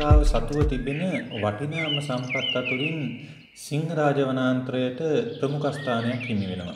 ලංකාව සතුව තිබෙන වටිනාම සම්පත් අතුරින් සිංහරාජ වනාන්තරයට ප්‍රමුඛ ස්ථානයක් හිමි වෙනවා.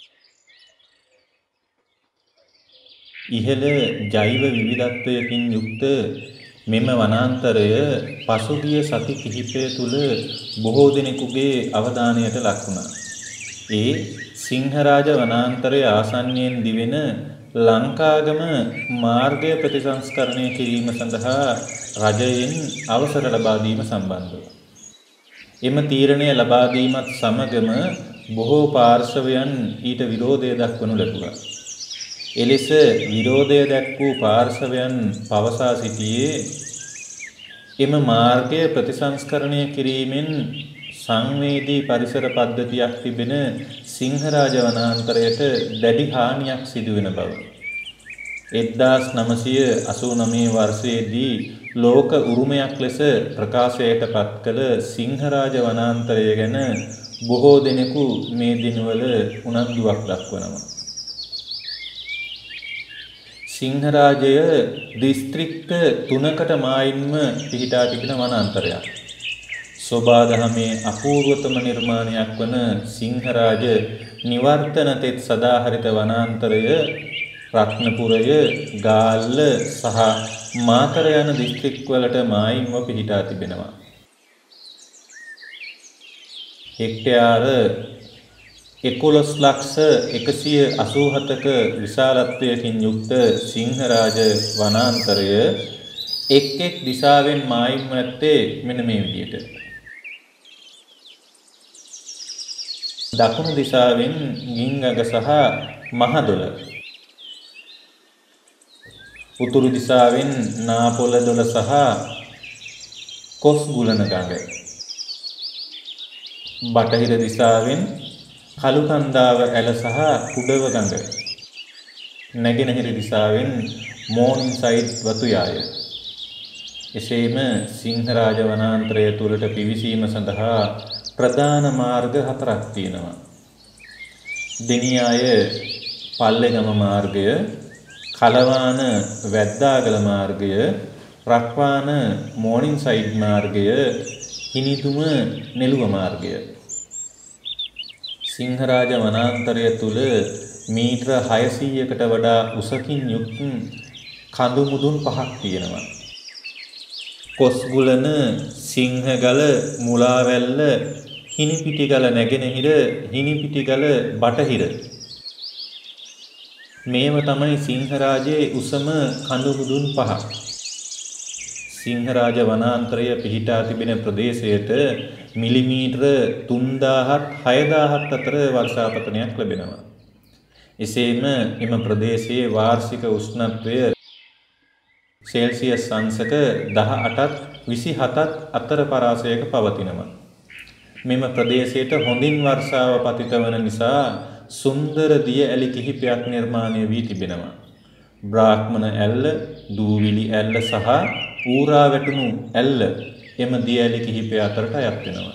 ඉහළ ජෛව විවිධත්වයකින් යුක්ත මෙම වනාන්තරය පසුගිය සති කිහිපය තුළ බොහෝ දෙනෙකුගේ අවධානයට ලක් වුණා. ඒ සිංහරාජ වනාන්තරය ආසන්නයෙන් දිවෙන ලංකාගම මාර්ගය ප්‍රතිසංස්කරණය කිරීම සඳහා රජයෙන් අවසර ලබා දීම සම්බන්ධව. එම තීරණය ලබා දීමත් සමගම බොහෝ පාර්ශවයන් ඊට විරෝධය දක්වනු ලැබුවා. එලෙස විරෝධය දැක් වූ පාර්ශවයන් පවසා සිටියේ එම මාර්ගය ප්‍රතිසංස්කරණය කිරීමෙන් සංවේදී පරිසර පද්ධතියක් තිබෙන සිංහරාජ වනාන්තරයට දැඩි හානියක් සිදුවෙන බව. 1989 වර්ෂයේදී ලෝක උරුමයක් ලෙස ප්‍රකාශයට පත් කළ සිංහරාජ වනාන්තරය ගැන බොහෝ දෙනෙකු මේ දිනවල උනන්දුවක් දක්වනවා. සිංහරාජය දිස්ත්‍රික්ක 3කට මායිම්ම පිහිටා තිබෙන වනාන්තරයක්. සෝබාදහමේ අපූර්වතම නිර්මාණයක් වන සිංහරාජ නිවර්තන තෙත් සදාහරිත වනාන්තරය රත්නපුරය, ගාල්ල සහ මාතර යන දිස්ත්‍රික්වලට මායිම්ව පිහිටා තිබෙනවා. හෙක්ටයාර 11,187ක විශාලත්වයකින් යුක්ත සිංහරාජ වනාන්තරය එක් දිසාවෙන් මායිම්ව ඇත්තේ මෙන්න මේ විදිහට. දකුණු දිසාවෙන් ගිංගග සහ මහදොළ, උතුරු දිසාවෙන් නාපොළ දොළ සහ කොස්ගුලන ගඟ, බටහිර දිසාවෙන් කළුකන්දාව ඇල සහ කුඩව ගඟ, නැගෙනහිර දිසාවෙන් මෝනින්සයිඩ් වතුයාය. එසේම සිංහරාජ වනාන්තරය තුළට පිවිසීම සඳහා ප්‍රධාන මාර්ග 4ක් තියෙනවා. දෙනියාය පල්ලෙගම මාර්ගය, කලවාන වැද්දාගල මාර්ගය, රක්වාන මෝනින්සයිඩ් මාර්ගය, හිනිතුම නෙළුව මාර්ගය. සිංහරාජ වනාන්තරය තුළ මීටර 600කට වඩා උසකින් යුක්ත කඳු මුදුන් 5ක් තියෙනවා. කොස්ගුලන, සිංහගල, මුලාවැල්ල, හිනිපිටිගල නැගෙනහිර, හිනිපිටිගල බටහිර. මේව තමයි සිංහරාජයේ උසම කඳු මුදුන් 5. සිංහරාජ වනාන්තරය පිහිටා තිබෙන ප්‍රදේශයට මිලිමීටර 3000ත් 6000ත් අතර වර්ෂාපතනයක් ලැබෙනවා. එසේම එම ප්‍රදේශයේ වාර්ෂික උෂ්ණත්වය සෙල්සියස් අංශක 18ත් 27ත් අතර පරාසයක පවතිනවා. මෙම ප්‍රදේශයට හොඳින් වර්ෂාව පතිත වන නිසා සුන්දර දිය ඇලි කිහිපයක් නිර්මාණය වී තිබෙනවා. බ්‍රාහ්මණ ඇල්ල, දූවිලි ඇල්ල සහ ඌරා වැටුණු ඇල්ල එම දිය ඇලි කිහිපය අතරට අයත් වෙනවා.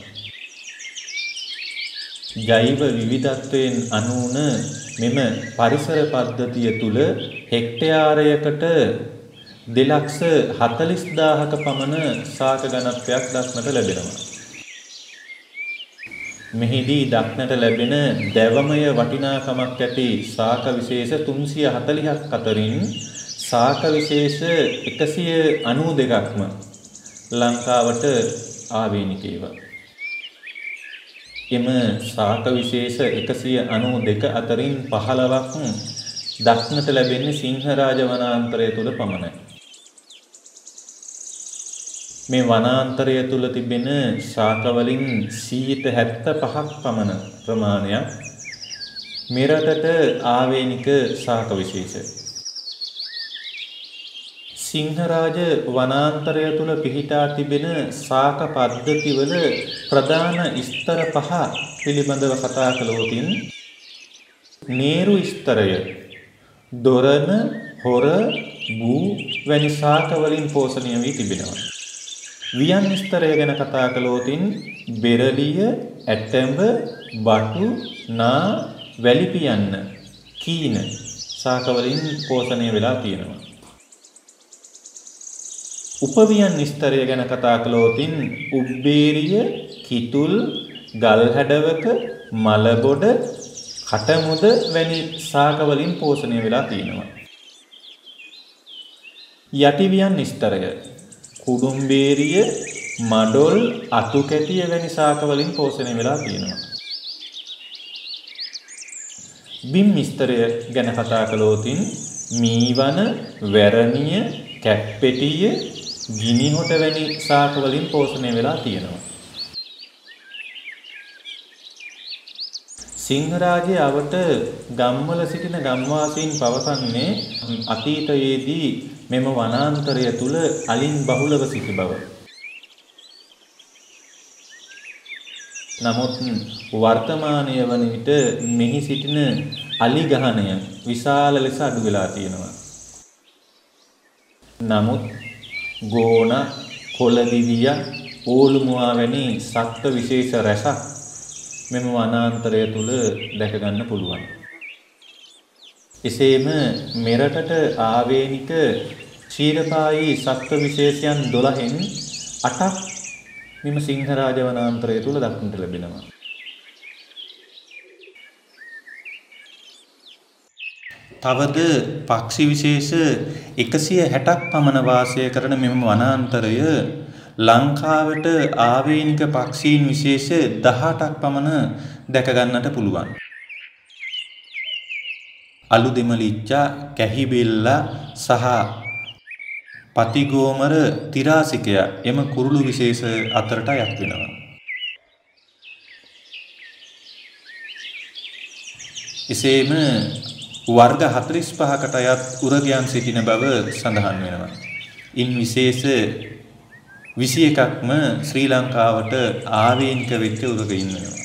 ජෛව විවිධත්වයෙන් අනූන මෙම පරිසර පද්ධතිය තුළ හෙක්ටයාරයකට 2,40,000ක පමණ ශාක ඝනත්වයක් දක්නට ලැබෙනවා. මෙහිදී දක්නට ලැබෙන දැවමය වටිනාකමක් ඇති ශාක විශේෂ 340ක් අතරින් ශාක විශේෂ 192ක්ම ලංකාවට ආවේනික ඒවා. එම ශාක විශේෂ 192 අතරින් 15ක් දක්නට ලැබෙන්නේ සිංහරාජ වනාන්තරය තුළ පමණයි. මේ වනාන්තරය තුළ තිබෙන ශාකවලින් 75ක් පමණ ප්‍රමාණයක් මෙරටට ආවේනික ශාක විශේෂ. සිංහරාජ වනාන්තරය තුළ පිහිටා තිබෙන ශාක පද්ධතිවල ප්‍රධාන ස්තර 5 පිළිබඳව කතා කළොතින් නේරු ස්තරය, දොරණ, හොර, ගූ වැනි ශාක වලින් පෝෂණය වී තිබෙනවා. වියන් ස්තරය ගැන කතා කළොතින් බෙරළිය, ඇටඹ, බටු, නා, වැලිපියන්න, කීන ශාක වලින් පෝෂණය වෙලා තියෙනවා. උපවියන් විස්තරය ගැන කතා කළොතින් උබ්බේරිය, කිතුල්, ගල් හැඩවක, මලබොඩ, කටමුද වැනි ශාක වලින් පෝෂණය වෙලා තියෙනවා. යටිවියන් විස්තරය කුඩුම්බේරිය, මඩොල්, අතු කැටිය වැනි ශාක වලින් පෝෂණය වෙලා තියෙනවා. බිම් විස්තරය ගැන කතා කළොතින් මීවන, වැරණිය, කැප්පෙටිය, ගිනිහොට වැනි ශාක වලින් පෝෂණය වෙලා තියෙනවා. සිංහරාජයේ අවට ගම්වල සිටින ගම්වාසීන් පවසන්නේ අතීතයේදී මෙම වනාන්තරය තුල අලින් බහුලව සිටි බව. නමුත් වර්තමානයේ වන විට මෙහි සිටින අලි ගහණය විශාල ලෙස අඩු වෙලා තියෙනවා. නමුත් ගෝණ, කොළදිවිය, ඕලුමුවා වැනි සත්ත්ව විශේෂ රැසක් මෙම වනාන්තරය තුල දැක ගන්න පුළුවන්. එසේම මෙරටට ආවේනික ක්ෂීරපායි සත්ත්ව විශේෂයන් 12න් 8ක් මෙම සිංහරාජ වනාන්තරය තුල දක්නට ලැබෙනවා. තවද පක්ෂි විශේෂ 160ක් පමණ වාසය කරන මෙම වනාන්තරය ලංකාවට ආවේනික පක්ෂීන් විශේෂ 18ක් පමණ දැක ගන්නට පුළුවන්. අලුදෙමලිච්චා, කැහිබෙල්ලා සහ පතිගෝමර තිරාසිකය එම කුරුළු විශේෂ අතරට අයත් වෙනවා. එසේම වර්ග 45කට අයත් උරගයන් සිටින බව සඳහන් වෙනවා. ඉන් විශේෂ 21ක්ම ශ්‍රී ලංකාවට ආවේනික වෙච්ච උරගයින් වෙනවා.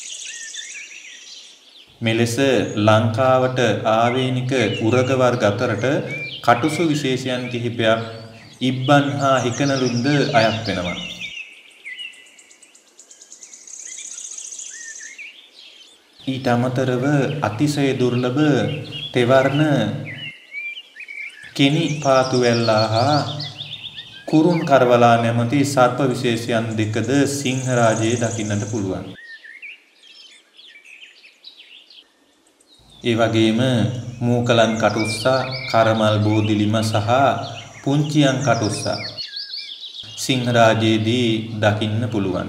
මෙලෙස ලංකාවට ආවේනික උරග වර්ග අතරට කටුසු විශේෂයන් කිහිපයක් ඉබ්බන් හා හිකනලුන්ද අයත් වෙනවා. ඊට අමතරව අතිශය දුර්ලභ තෙවර්ණ කෙනි පාතු වැල්ලා හා කුරුන් කරවලා නැමැති සර්ප විශේෂයන් දෙකද සිංහරාජයේ දකින්නට පුළුවන්. ඒ වගේම මූකලන් කටුස්සා, කරමල් බෝධිලිම සහ පුංචියන් කටුස්සා සිංහරාජයේදී දකින්න පුළුවන්.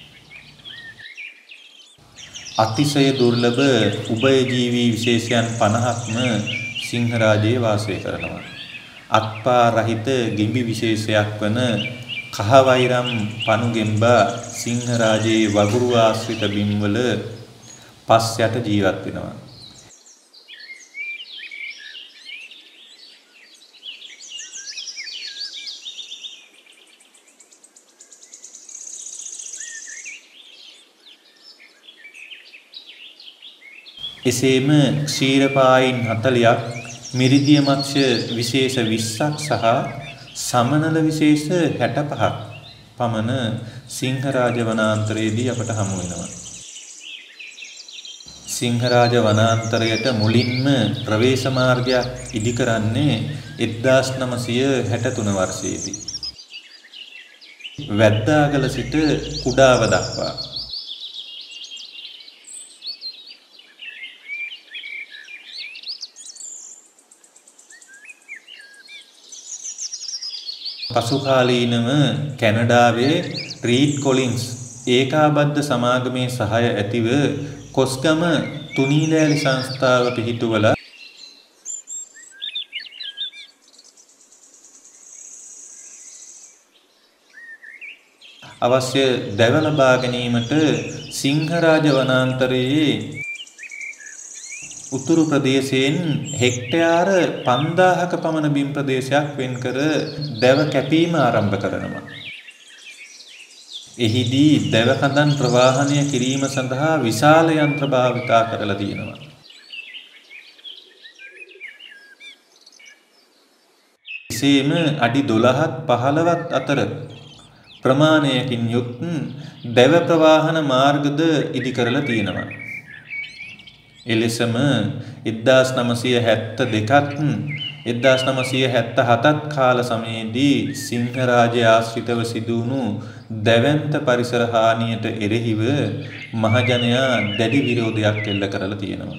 අතිශය දුර්ලභ උභයජීවී විශේෂයන් 50ක්ම සිංහරාජයේ වාසය කරනවා. අත්පා රහිත ගෙඹි විශේෂයක් වන කහවෛරම් පනුගෙම්බා සිංහරාජයේ වගුරු ආශ්‍රිත බිම්වල පස් යට ජීවත් වෙනවා. එසේම ක්ෂීරපායින් 40ක්, මිරිදිය මත්ස්‍ය විශේෂ 20ක් සහ සමනල විශේෂ 65ක් පමණ සිංහරාජ වනාන්තරයේදී අපට හමු වෙනවා. සිංහරාජ වනාන්තරයට මුලින්ම ප්‍රවේශ මාර්ගයක් ඉදි කරන්නේ 1963 වර්ෂයේදී. වැද්දාගල සිට කුඩාව දක්වා. පසුකාලීනව කැනඩාවේ රීඩ් කොලින්ස් ඒකාබද්ධ සමාගමේ සහාය ඇතිව කොස්ගම තුනීලෑලි සංස්ථාව පිහිටුවලා අවශ්‍ය දැව ලබා ගැනීමට සිංහරාජ වනාන්තරයේ උතුරු ප්‍රදේශයෙන් හෙක්ටයාර 5000ක පමණ බිම් ප්‍රදේශයක් වෙන් කර දැව කැපීම ආරම්භ කරනවා. එහිදී දැව කඳන් ප්‍රවාහනය කිරීම සඳහා විශාල යන්ත්‍ර භාවිතා කරලා තියෙනවා. එසේම අඩි 12ත් 15ත් අතර ප්‍රමාණයකින් යුත් දැව ප්‍රවාහන මාර්ගද ඉදි කරලා තියෙනවා. එලෙසම 1972ත් 1977 කාල සමයේදී සිංහරාජය ආශ්‍රිතව සිදුවුණු දැවැන්ත පරිසර හානියට එරෙහිව මහජනයා දැඩි විරෝධයක් එල්ල කරලා තියෙනවා.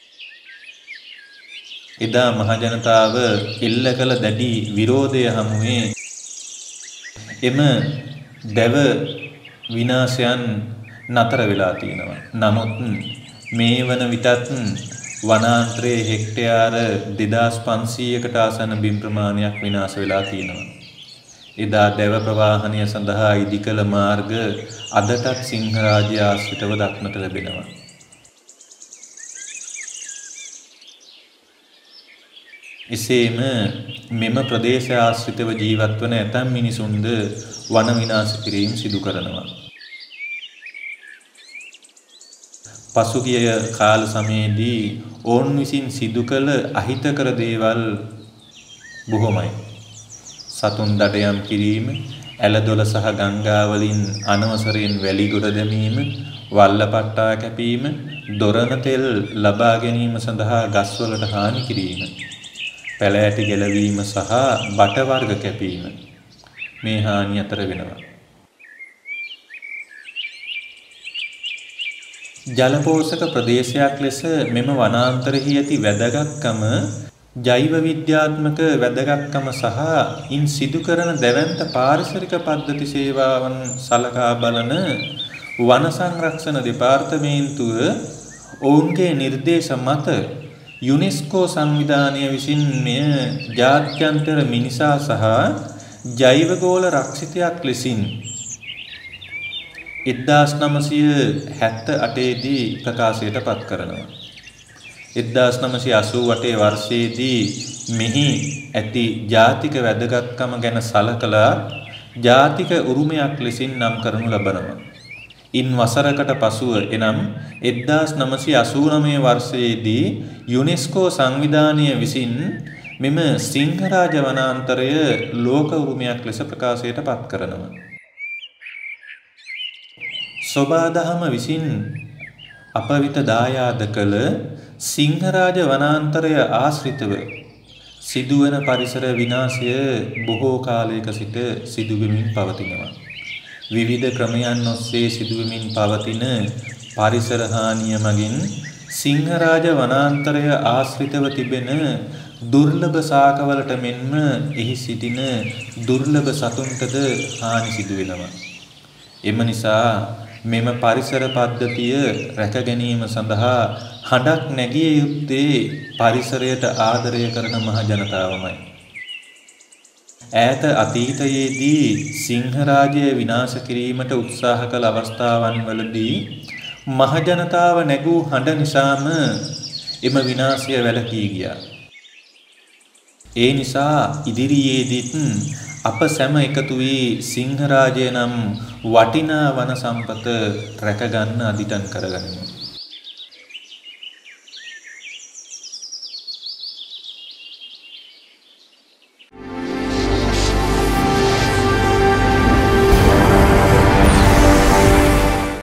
එදා මහජනතාව එල්ල කළ දැඩි විරෝධය හමුවේ එම දැව විනාශයන් නතර වෙලා තියෙනවා. නමුත් මේ වන විටත් වනාන්තරයේ හෙක්ටයාර 2500කට ආසන්න බිම් ප්‍රමාණයක් විනාශ වෙලා තියෙනවා. එදා දැව ප්‍රවාහනය සඳහා ඉදිකළ මාර්ග අදටත් සිංහරාජ්‍ය ආශ්‍රිතව දක්නට ලැබෙනවා. එසේම මෙම ප්‍රදේශ ආශ්‍රිතව ජීවත් වන ඇතැම් මිනිසුන්ද වන විනාශ කිරීම සිදු කරනවා. පසුගිය කාල සමයේදී ඔවුන් විසින් සිදු කළ අහිතකර දේවල් බොහොමයි. සතුන් දඩයම් කිරීම, ඇලදොල සහ ගංගා වලින් අනවසරයෙන් වැලි ගොඩ දැමීම, වල්ලපට්ටා කැපීම, දොරණ තෙල් ලබා ගැනීම සඳහා ගස්වලට හානි කිරීම, පැලෑටි ගැලවීම සහ බට වර්ග කැපීම මේ හානි අතර වෙනවා. ජලපෝෂක ප්‍රදේශයක් ලෙස මෙම වනාන්තරෙහි ඇති වැදගත්කම ජෛව විද්‍යාත්මක වැදගත්කම සහ ඉන් සිදු කරන දැවැන්ත පාරිසරික පද්ධති සේවාවන් සලකා බලන වන සංරක්ෂණ දෙපාර්තමේන්තුව ඔවුන්ගේ නිර්දේශ මත යුනෙස්කෝ සංවිධානය විසින් මෙය ජාත්‍යන්තර මිනිසා සහ ජෛවගෝල රක්ෂිතයක් ලෙසින් 1978 දී ප්‍රකාශයට පත් කරනවා. 1988 වර්ෂයේදී මෙහි ඇති ජාතික වැදගත්කම ගැන සලකලා ජාතික උරුමයක් ලෙසින් නම් කරනු ලබනවා. ඉන් වසරකට පසුව එනම් 1989 වර්ෂයේදී යුනෙස්කෝ සංවිධානය විසින් මෙම සිංහරාජ වනාන්තරය ලෝක උරුමයක් ලෙස ප්‍රකාශයට පත් කරනවා. සොබාදහම විසින් අප වෙත දායාද කළ සිංහරාජ වනාන්තරය ආශ්‍රිතව සිදුවන පරිසර විනාශය බොහෝ කාලයක සිට සිදුවෙමින් පවතිනවා. විවිධ ක්‍රමයන් ඔස්සේ සිදුවෙමින් පවතින පරිසර හානිය මගින් සිංහරාජ වනාන්තරය ආශ්‍රිතව තිබෙන දුර්ලභ ශාකවලට මෙන්ම එහි සිටින දුර්ලභ සතුන්ටද හානි සිදු වෙනවා. එම නිසා මෙම පරිසර පද්ධතිය රැක ගැනීම සඳහා හඬක් නැගිය යුත්තේ පරිසරයට ආදරය කරන මහ ජනතාවමයි. ඈත අතීතයේදී සිංහරාජය විනාශ කිරීමට උත්සාහ කළ අවස්ථාවන් වලදී මහ ජනතාව නැගූ හඬ නිසාම එම විනාශය වැළකී ගියා. ඒ නිසා ඉදිරියේදීත් අප සැම එකතු වී සිංහරාජය නම් වටිනා වන සම්පත රැකගන්න අදිටන් කරගනිමු.